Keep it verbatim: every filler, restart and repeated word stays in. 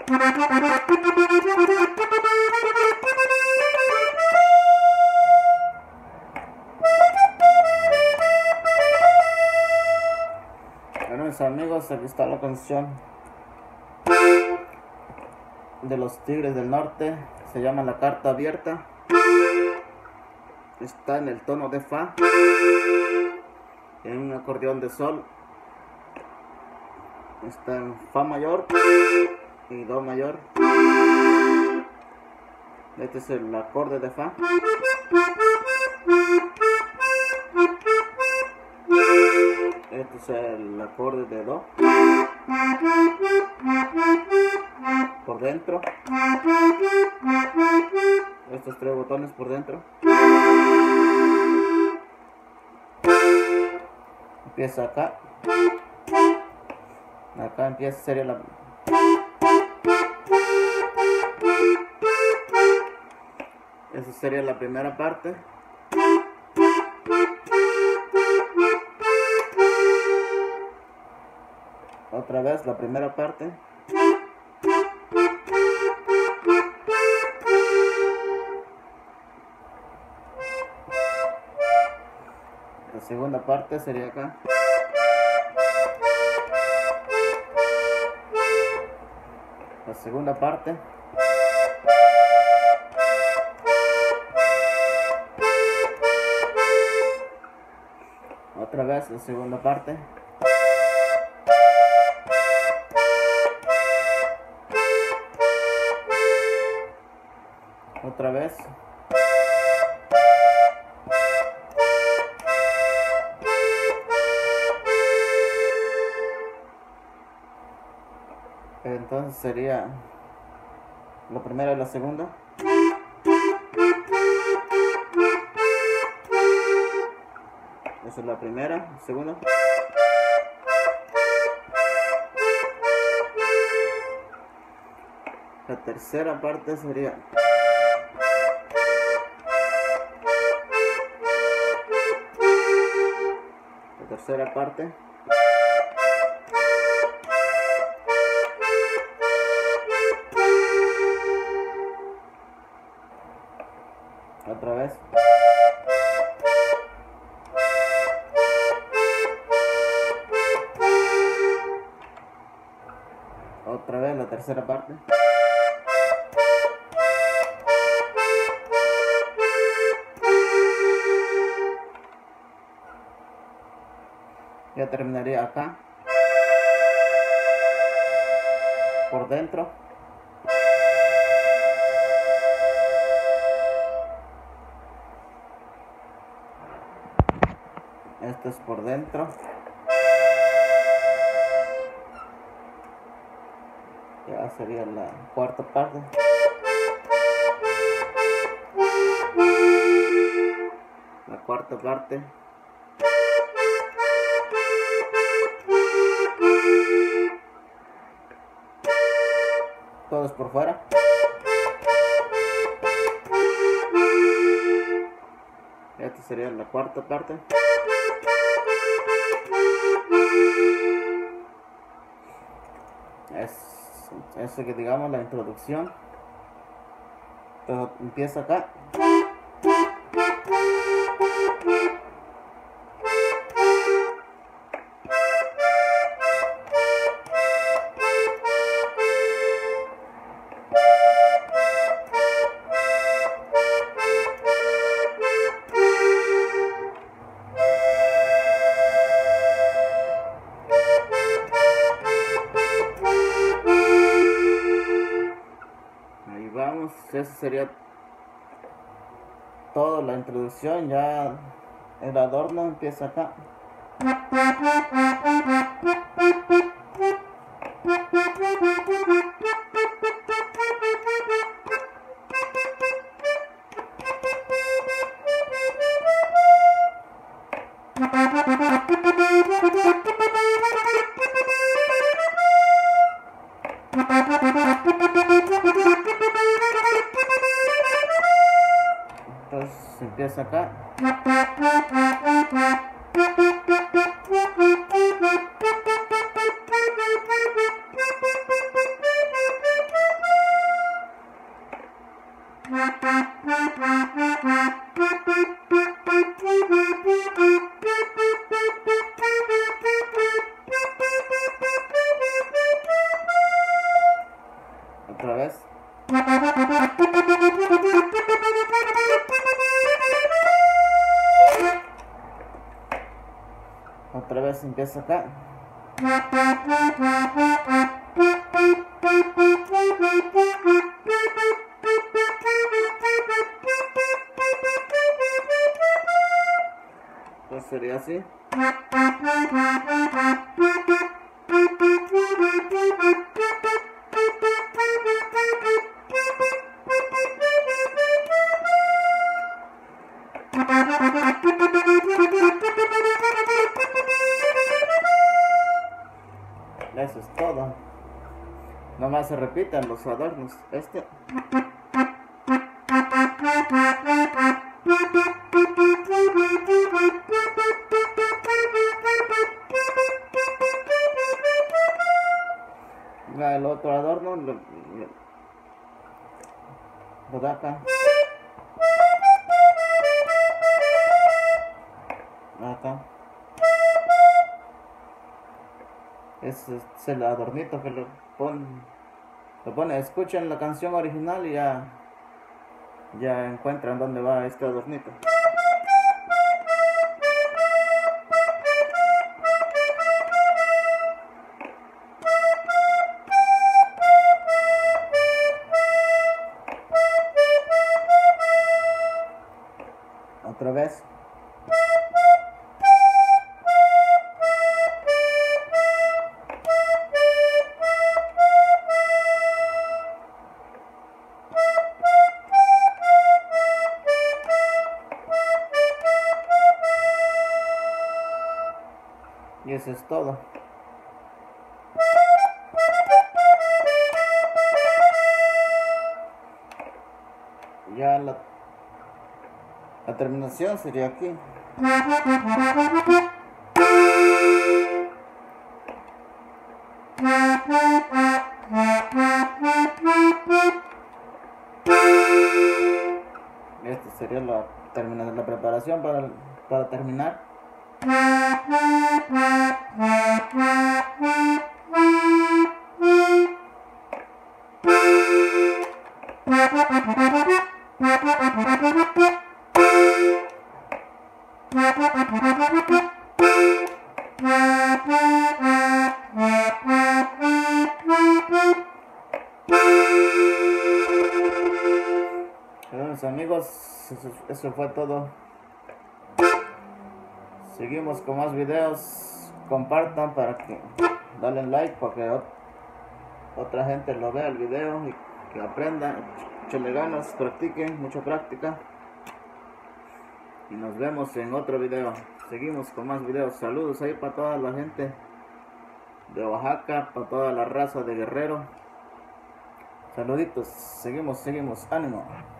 Bueno, mis amigos, aquí está la canción de los Tigres del Norte. Se llama La Carta Abierta. Está en el tono de Fa, en un acordeón de sol. Está en Fa mayor y Do mayor. Este es el acorde de Fa. Este es el acorde de Do. Por dentro. Estos tres botones por dentro. Empieza acá. Acá empieza, sería la... Esa sería la primera parte. Otra vez la primera parte. La segunda parte sería acá. La segunda parte. Otra vez la segunda parte. Otra vez. Entonces sería la primera y la segunda. Esa es la primera, la segunda. La tercera parte sería la tercera parte. Otra vez. Otra vez la tercera parte. Ya terminaría acá. Por dentro. Esto es por dentro. Ya sería la cuarta parte. La cuarta parte. Todos por fuera. Esta sería la cuarta parte. Es eso que digamos la introducción. Todo empieza acá. Vamos, eso sería toda la introducción. Ya el adorno empieza acá. Entonces empieza acá. Otra vez. Otra vez empieza acá. Pues sería así. Eso es todo. Nomás se repiten los adornos. Este. El otro adorno lo, lo, lo da acá. Acá. Ese es el adornito que lo pone, lo pone, escuchan la canción original y ya, ya encuentran dónde va este adornito. Otra vez. Y eso es todo. Ya la, la terminación sería aquí. Esta sería la, termina, la preparación para, para terminar. Bueno, amigos, eso, eso fue todo. Seguimos con más videos. Compartan para que dale like para que ot otra gente lo vea el video y que aprendan, échenle ganas, practiquen, mucha práctica. Y nos vemos en otro video. Seguimos con más videos. Saludos ahí para toda la gente de Oaxaca, para toda la raza de Guerrero. Saluditos. Seguimos, seguimos. Ánimo.